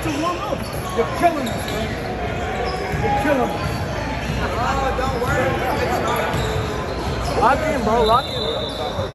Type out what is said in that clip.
to warm up. You're killing us, man. You're killing us. Oh, don't worry. Lock in, bro. Lock in.